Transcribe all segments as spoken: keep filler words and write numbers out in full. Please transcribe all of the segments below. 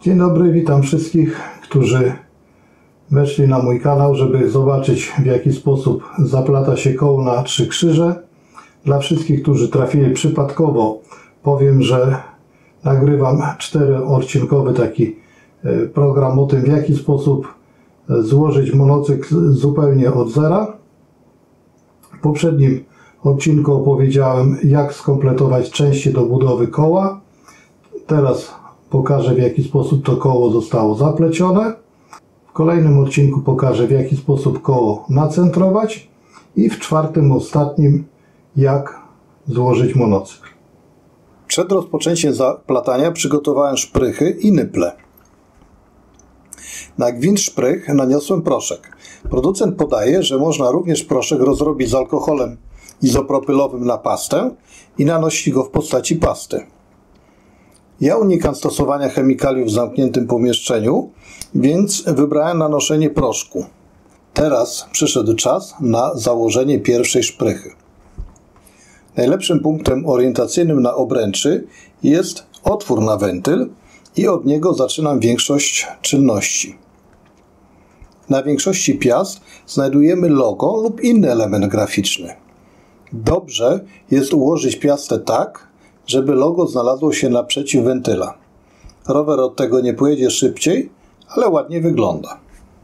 Dzień dobry, witam wszystkich, którzy weszli na mój kanał, żeby zobaczyć, w jaki sposób zaplata się koło na trzy krzyże. Dla wszystkich, którzy trafili przypadkowo, powiem, że nagrywam czteroodcinkowy taki program o tym, w jaki sposób złożyć monocykl zupełnie od zera. W poprzednim odcinku opowiedziałem, jak skompletować części do budowy koła. Teraz pokażę, w jaki sposób to koło zostało zaplecione. W kolejnym odcinku pokażę, w jaki sposób koło nacentrować. I w czwartym, ostatnim, jak złożyć monocykl. Przed rozpoczęciem zaplatania przygotowałem szprychy i nyple. Na gwint szprych naniosłem proszek. Producent podaje, że można również proszek rozrobić z alkoholem izopropylowym na pastę i nanosić go w postaci pasty. Ja unikam stosowania chemikaliów w zamkniętym pomieszczeniu, więc wybrałem nanoszenie proszku. Teraz przyszedł czas na założenie pierwszej szprychy. Najlepszym punktem orientacyjnym na obręczy jest otwór na wentyl i od niego zaczynam większość czynności. Na większości piast znajdujemy logo lub inny element graficzny. Dobrze jest ułożyć piastę tak, żeby logo znalazło się naprzeciw wentyla. Rower od tego nie pojedzie szybciej, ale ładnie wygląda.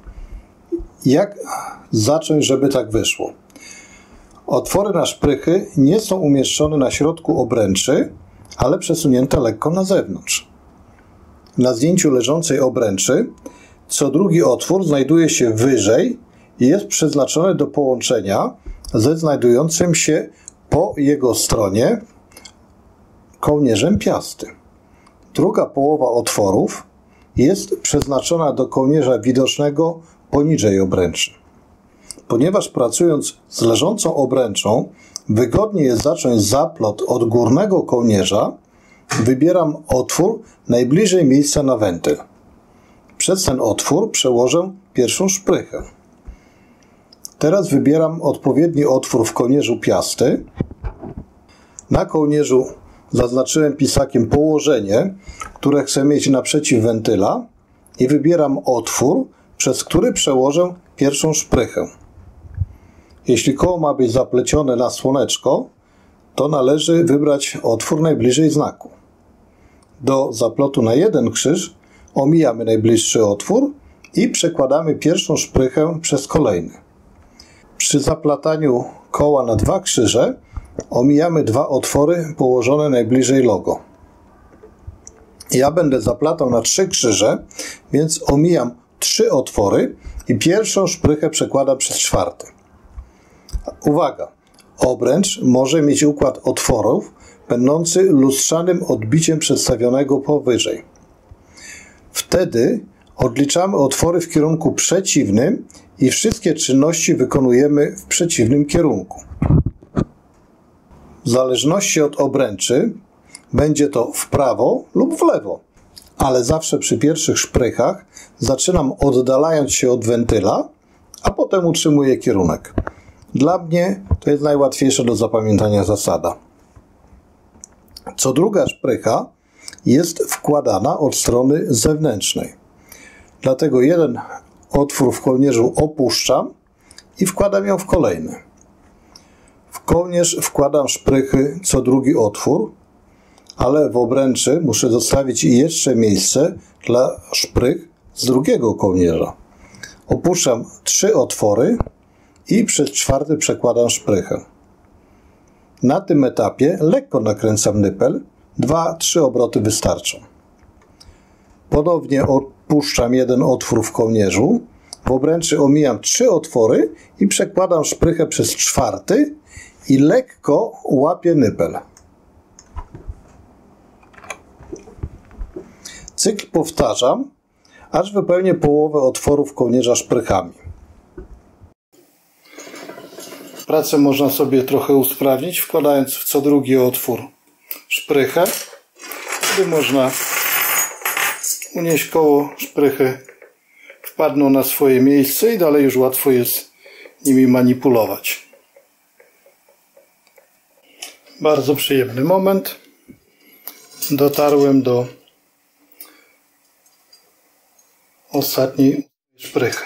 Jak zacząć, żeby tak wyszło? Otwory na szprychy nie są umieszczone na środku obręczy, ale przesunięte lekko na zewnątrz. Na zdjęciu leżącej obręczy co drugi otwór znajduje się wyżej i jest przeznaczony do połączenia ze znajdującym się po jego stronie kołnierzem piasty. Druga połowa otworów jest przeznaczona do kołnierza widocznego poniżej obręczy. Ponieważ pracując z leżącą obręczą wygodnie jest zacząć zaplot od górnego kołnierza, wybieram otwór najbliżej miejsca na wentyl. Przez ten otwór przełożę pierwszą szprychę. Teraz wybieram odpowiedni otwór w kołnierzu piasty. Na kołnierzu zaznaczyłem pisakiem położenie, które chcę mieć naprzeciw wentyla i wybieram otwór, przez który przełożę pierwszą szprychę. Jeśli koło ma być zaplecione na słoneczko, to należy wybrać otwór najbliżej znaku. Do zaplotu na jeden krzyż omijamy najbliższy otwór i przekładamy pierwszą szprychę przez kolejny. Przy zaplataniu koła na dwa krzyże omijamy dwa otwory położone najbliżej logo. Ja będę zaplatał na trzy krzyże, więc omijam trzy otwory i pierwszą szprychę przekładam przez czwarty. Uwaga! Obręcz może mieć układ otworów będący lustrzanym odbiciem przedstawionego powyżej. Wtedy odliczamy otwory w kierunku przeciwnym i wszystkie czynności wykonujemy w przeciwnym kierunku. W zależności od obręczy będzie to w prawo lub w lewo, ale zawsze przy pierwszych szprychach zaczynam oddalając się od wentyla, a potem utrzymuję kierunek. Dla mnie to jest najłatwiejsza do zapamiętania zasada. Co druga szprycha jest wkładana od strony zewnętrznej. Dlatego jeden otwór w kołnierzu opuszczam i wkładam ją w kolejny. W kołnierz wkładam szprychy co drugi otwór, ale w obręczy muszę zostawić jeszcze miejsce dla szprych z drugiego kołnierza. Opuszczam trzy otwory i przez czwarty przekładam szprychę. Na tym etapie lekko nakręcam nypel, dwa trzy obroty wystarczą. Ponownie opuszczam jeden otwór w kołnierzu, w obręczy omijam trzy otwory i przekładam szprychę przez czwarty i lekko łapię nypel. Cykl powtarzam, aż wypełnię połowę otworów kołnierza szprychami. Pracę można sobie trochę usprawnić, wkładając w co drugi otwór szprychę. Wtedy można unieść koło szprychy, wpadną na swoje miejsce i dalej już łatwo jest nimi manipulować. Bardzo przyjemny moment. Dotarłem do ostatniej szprychy.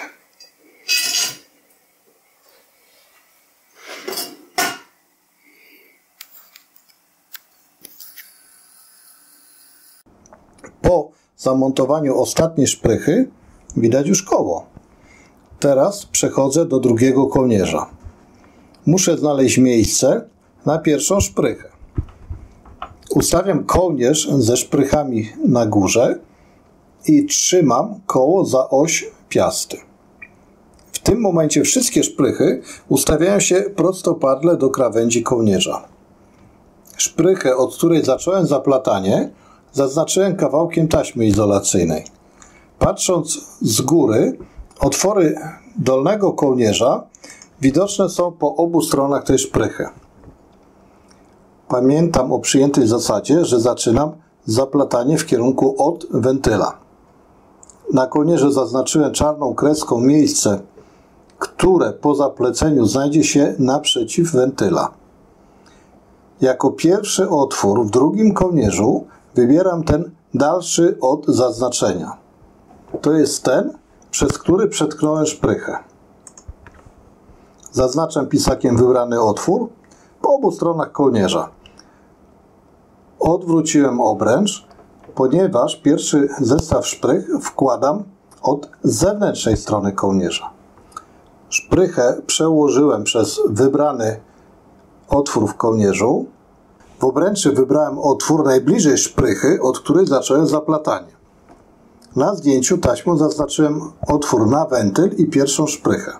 Po zamontowaniu ostatniej szprychy widać już koło. Teraz przechodzę do drugiego kołnierza. Muszę znaleźć miejsce na pierwszą szprychę. Ustawiam kołnierz ze szprychami na górze i trzymam koło za oś piasty. W tym momencie wszystkie szprychy ustawiają się prostopadle do krawędzi kołnierza. Szprychę, od której zacząłem zaplatanie, zaznaczyłem kawałkiem taśmy izolacyjnej. Patrząc z góry, otwory dolnego kołnierza widoczne są po obu stronach tej szprychy. Pamiętam o przyjętej zasadzie, że zaczynam zaplatanie w kierunku od wentyla. Na kołnierzu zaznaczyłem czarną kreską miejsce, które po zapleceniu znajdzie się naprzeciw wentyla. Jako pierwszy otwór w drugim kołnierzu wybieram ten dalszy od zaznaczenia. To jest ten, przez który przetknąłem szprychę. Zaznaczam pisakiem wybrany otwór po obu stronach kołnierza. Odwróciłem obręcz, ponieważ pierwszy zestaw szprych wkładam od zewnętrznej strony kołnierza. Szprychę przełożyłem przez wybrany otwór w kołnierzu. W obręczy wybrałem otwór najbliżej szprychy, od której zacząłem zaplatanie. Na zdjęciu taśmą zaznaczyłem otwór na wentyl i pierwszą szprychę.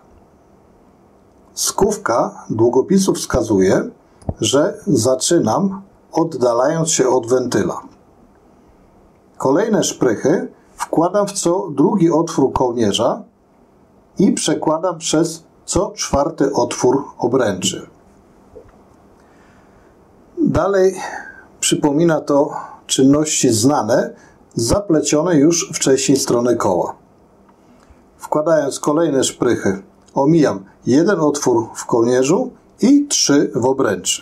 Skówka długopisu wskazuje, że zaczynam oddalając się od wentyla. Kolejne szprychy wkładam w co drugi otwór kołnierza i przekładam przez co czwarty otwór obręczy. Dalej przypomina to czynności znane, zaplecione już wcześniej strony koła. Wkładając kolejne szprychy, omijam jeden otwór w kołnierzu i trzy w obręczy.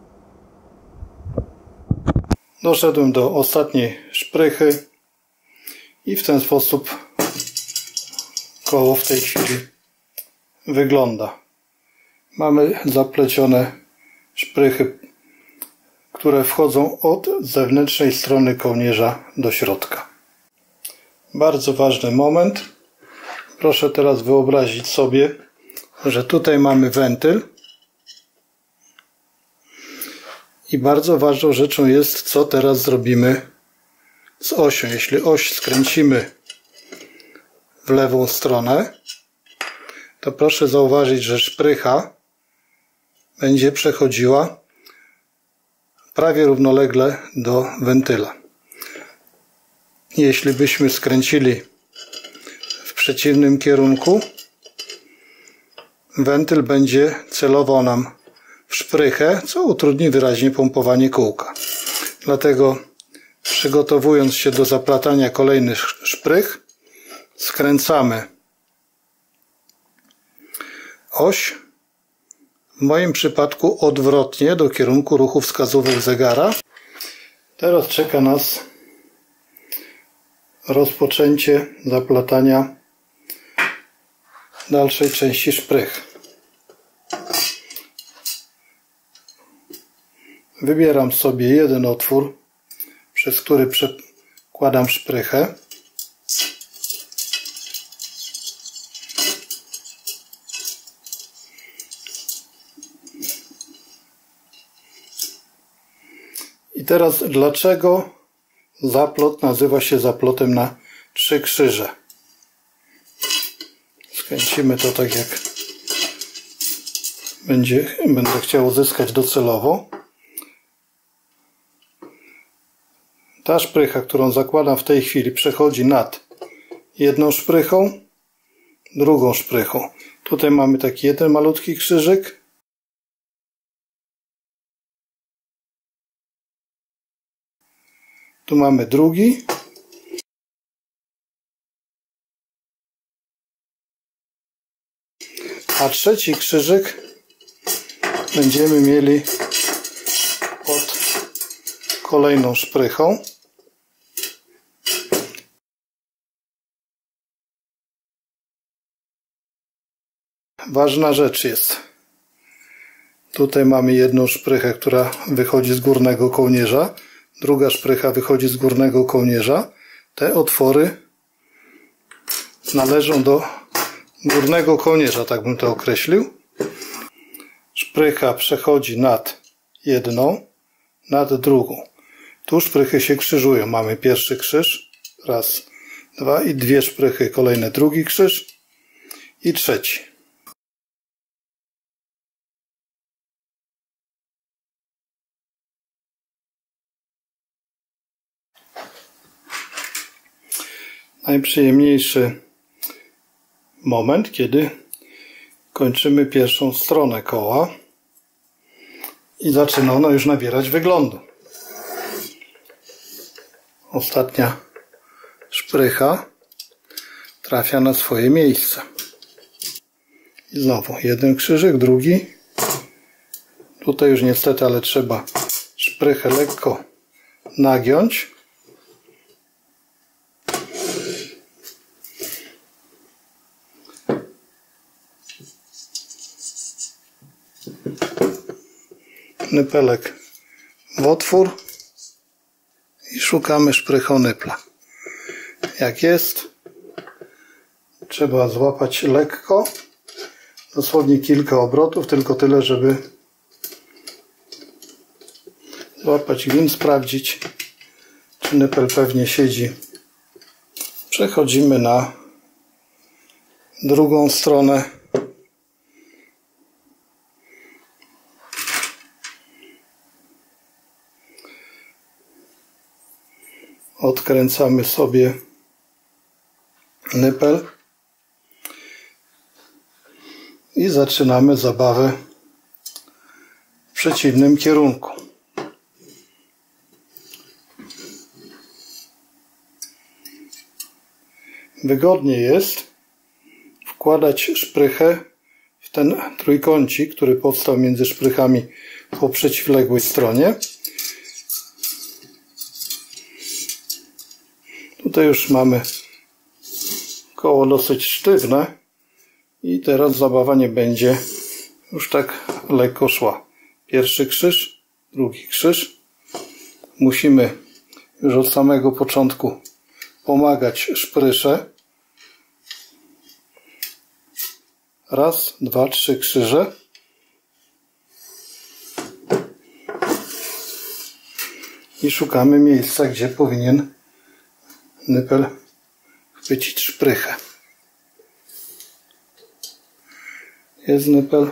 Doszedłem do ostatniej szprychy i w ten sposób koło w tej chwili wygląda. Mamy zaplecione szprychy, które wchodzą od zewnętrznej strony kołnierza do środka. Bardzo ważny moment. Proszę teraz wyobrazić sobie, że tutaj mamy wentyl i bardzo ważną rzeczą jest, co teraz zrobimy z osią. Jeśli oś skręcimy w lewą stronę, to proszę zauważyć, że szprycha będzie przechodziła prawie równolegle do wentyla. Jeśli byśmy skręcili w przeciwnym kierunku, wentyl będzie celował nam w szprychę, co utrudni wyraźnie pompowanie kółka. Dlatego, przygotowując się do zaplatania kolejnych szprych, skręcamy oś, w moim przypadku odwrotnie do kierunku ruchu wskazówek zegara. Teraz czeka nas rozpoczęcie zaplatania dalszej części szprych. Wybieram sobie jeden otwór, przez który przekładam szprychę. I teraz dlaczego zaplot nazywa się zaplotem na trzy krzyże? Skręcimy to tak, jak będzie, będę chciał uzyskać docelowo. Ta szprycha, którą zakładam w tej chwili, przechodzi nad jedną szprychą, drugą szprychą. Tutaj mamy taki jeden malutki krzyżyk. Tu mamy drugi. A trzeci krzyżyk będziemy mieli pod kolejną szprychą. Ważna rzecz jest. Tutaj mamy jedną szprychę, która wychodzi z górnego kołnierza. Druga szprycha wychodzi z górnego kołnierza. Te otwory należą do górnego kołnierza, tak bym to określił. Szprycha przechodzi nad jedną, nad drugą. Tu szprychy się krzyżują. Mamy pierwszy krzyż, raz, dwa i dwie szprychy, kolejny drugi krzyż i trzeci. Najprzyjemniejszy moment, kiedy kończymy pierwszą stronę koła i zaczyna ono już nabierać wyglądu. Ostatnia szprycha trafia na swoje miejsce. I znowu jeden krzyżyk, drugi. Tutaj już niestety, ale trzeba szprychę lekko nagiąć. Nypelek w otwór i szukamy szprychą nypla. Jak jest, trzeba złapać lekko, dosłownie kilka obrotów, tylko tyle, żeby złapać gwint, sprawdzić, czy nypel pewnie siedzi. Przechodzimy na drugą stronę. Odkręcamy sobie nypel i zaczynamy zabawę w przeciwnym kierunku. Wygodnie jest wkładać szprychę w ten trójkącik, który powstał między szprychami po przeciwległej stronie. Tutaj już mamy koło dosyć sztywne i teraz zabawa nie będzie już tak lekko szła. Pierwszy krzyż, drugi krzyż. Musimy już od samego początku pomagać szprysze. Raz, dwa, trzy krzyże. I szukamy miejsca, gdzie powinien nypel chwycić szprychę. Jest nypel.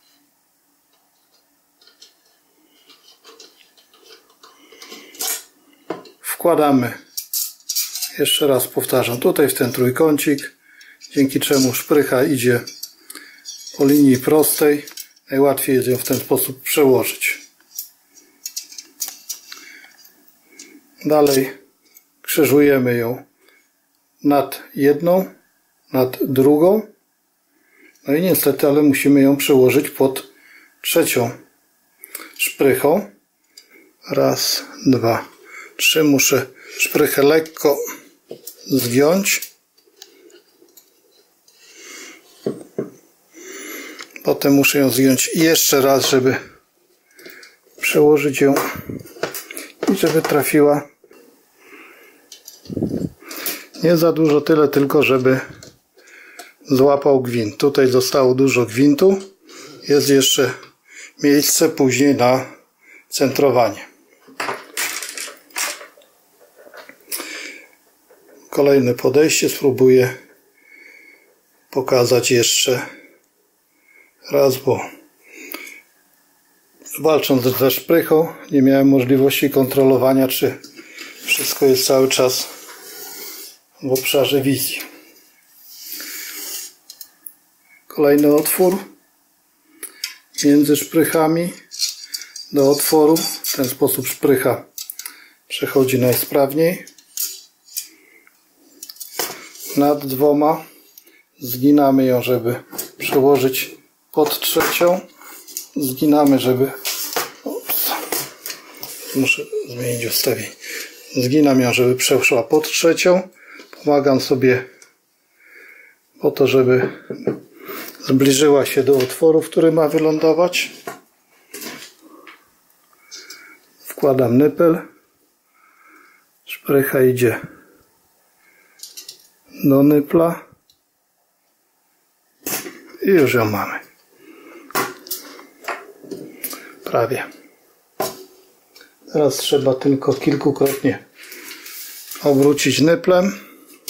Wkładamy, jeszcze raz powtarzam, tutaj w ten trójkącik, dzięki czemu szprycha idzie po linii prostej. Najłatwiej jest ją w ten sposób przełożyć. Dalej krzyżujemy ją nad jedną, nad drugą. No i niestety, ale musimy ją przełożyć pod trzecią szprychą. Raz, dwa, trzy. Muszę szprychę lekko zgiąć. Potem muszę ją zgiąć jeszcze raz, żeby przełożyć ją i żeby trafiła. Nie za dużo, tyle tylko, żeby złapał gwint. Tutaj zostało dużo gwintu. Jest jeszcze miejsce później na centrowanie. Kolejne podejście spróbuję pokazać jeszcze raz, bo walcząc ze szprychą nie miałem możliwości kontrolowania, czy wszystko jest cały czas w obszarze wizji. Kolejny otwór między szprychami do otworu. W ten sposób szprycha przechodzi najsprawniej. Nad dwoma zginamy ją, żeby przełożyć pod trzecią. Zginamy, żeby... Ups. Muszę zmienić ustawienie. Zginam ją, żeby przeszła pod trzecią. Pomagam sobie po to, żeby zbliżyła się do otworu, w który ma wylądować. Wkładam nypel. Szprycha idzie do nypla. I już ją mamy. Prawie. Teraz trzeba tylko kilkukrotnie obrócić nyplem.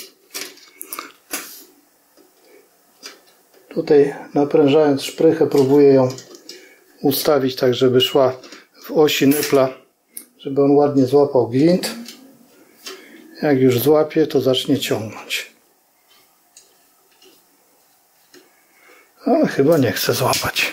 Tutaj naprężając szprychę próbuję ją ustawić tak, żeby szła w osi nypla, żeby on ładnie złapał gwint. Jak już złapie, to zacznie ciągnąć. Ale chyba nie chce złapać.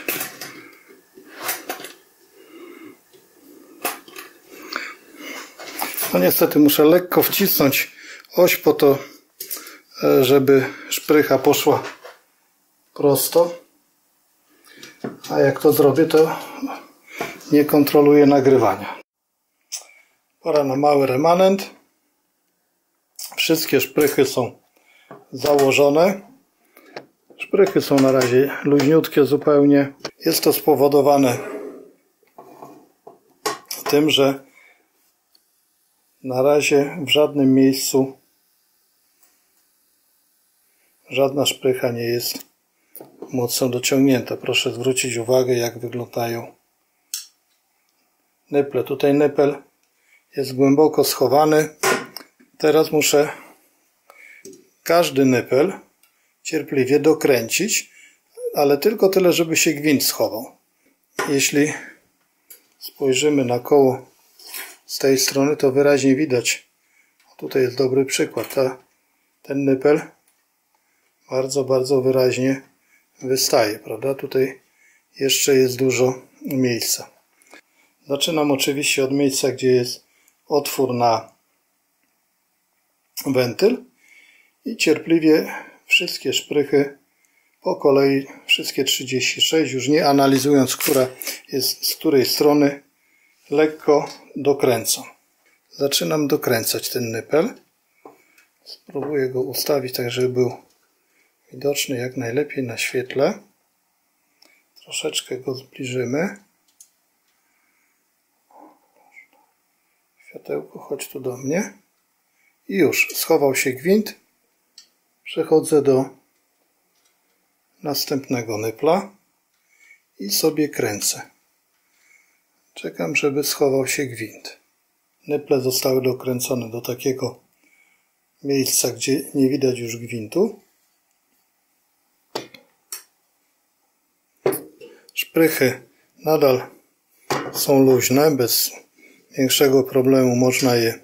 No niestety muszę lekko wcisnąć oś po to, żeby szprycha poszła prosto. A jak to zrobię, to nie kontroluję nagrywania. Pora na mały remanent. Wszystkie szprychy są założone. Szprychy są na razie luźniutkie zupełnie. Jest to spowodowane tym, że na razie w żadnym miejscu żadna szprycha nie jest mocno dociągnięta. Proszę zwrócić uwagę, jak wyglądają nyple. Tutaj nypel jest głęboko schowany. Teraz muszę każdy nypel cierpliwie dokręcić, ale tylko tyle, żeby się gwint schował. Jeśli spojrzymy na koło z tej strony, to wyraźnie widać, tutaj jest dobry przykład, ta, ten nypel bardzo, bardzo wyraźnie wystaje, prawda? Tutaj jeszcze jest dużo miejsca. Zaczynam oczywiście od miejsca, gdzie jest otwór na wentyl i cierpliwie wszystkie szprychy po kolei, wszystkie trzydzieści sześć, już nie analizując, która jest z której strony, lekko dokręcam. Zaczynam dokręcać ten nypel. Spróbuję go ustawić tak, żeby był widoczny jak najlepiej na świetle. Troszeczkę go zbliżymy. Światełko, chodź tu do mnie. I już, schował się gwint. Przechodzę do następnego nypla i sobie kręcę. Czekam, żeby schował się gwint. Nyple zostały dokręcone do takiego miejsca, gdzie nie widać już gwintu. Szprychy nadal są luźne, bez większego problemu można je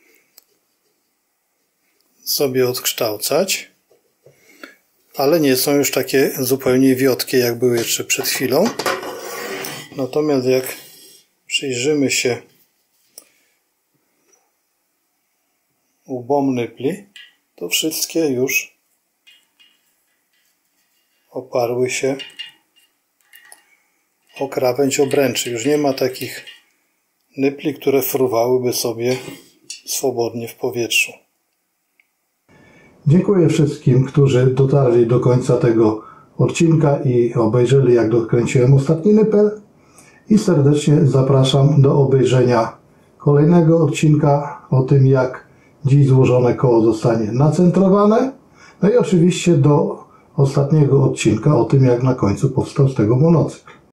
sobie odkształcać, ale nie są już takie zupełnie wiotkie, jak były jeszcze przed chwilą. Natomiast jak przyjrzymy się łbom nypli, to wszystkie już oparły się o krawędź obręczy. Już nie ma takich nypli, które fruwałyby sobie swobodnie w powietrzu. Dziękuję wszystkim, którzy dotarli do końca tego odcinka i obejrzeli, jak dokręciłem ostatni nypel. I serdecznie zapraszam do obejrzenia kolejnego odcinka o tym, jak dziś złożone koło zostanie nacentrowane. No i oczywiście do ostatniego odcinka o tym, jak na końcu powstał z tego monocykl.